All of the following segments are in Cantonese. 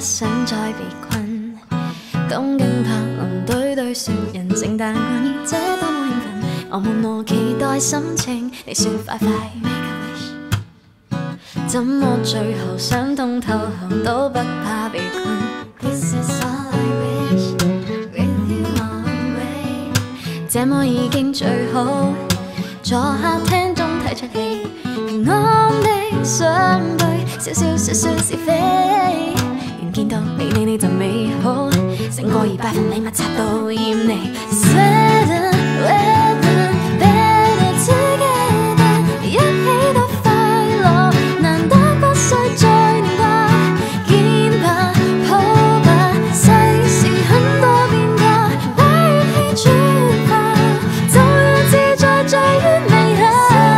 想再被困。東京柏林堆堆雪人，聖誕關於這多麼興奮，我默默期待心情，你說快快 make a wish， 怎麼最後想通透後都不怕被困。This is all I wish with you all the way， 這麼已經最好，坐客廳中睇出戲，平安的相對，少少說說是非，願見到你就美好，勝過200份禮物拆到厭你。Sweater weather better together， 一起都快樂，難得不需再念掛，肩吧抱吧，世事很多變化，把熱氣轉化，就讓自在最完美下。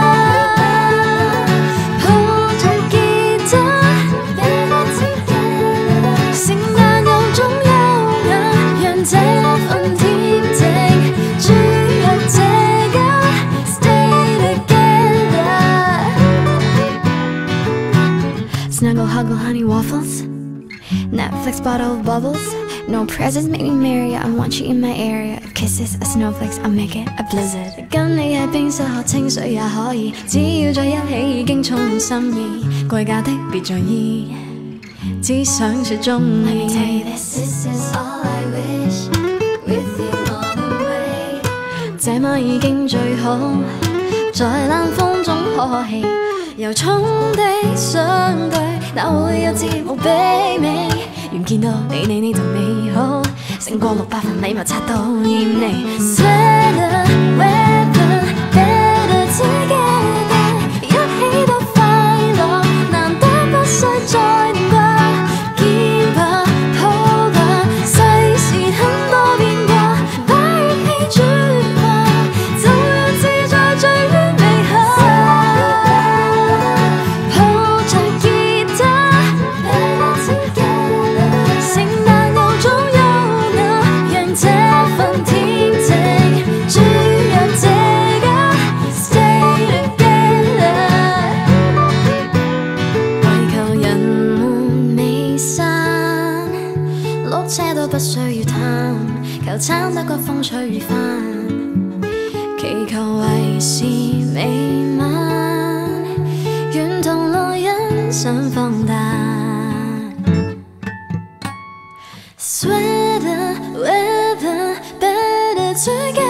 抱着吉他 better together， 聖誕有種優雅，讓這份恬靜注入這家 Stay together。 Snuggle, huggle, honey waffles, Netflix bottle of bubbles. No presents make me merry, I want you in my area. If kisses are snowflakes, I'll make it a blizzard。 跟你喺冰室學清水也可以，只要在一起已經充滿心意，貴價的別在意，只想說中意。Let me tell you this is all I wish with you all the way， 這麼已經最好，在冷風中可氣，由衷的相對，哪會有節目媲美？願見到你就美好，勝過600份禮物拆到厭你。Sweater weather better together， 一起都快樂，難得不需再念掛，肩吧抱吧，世事很多變化，把熱氣轉化，就讓自在最完美下。抱着吉他 better together， 聖誕有種優雅，讓這份恬靜注入這家 Stay together。 為求人們未散，碌車都不需要貪，求撐得個風吹雨翻，祈求為時未晚，願同路欣賞放膽。Sweater weather better together。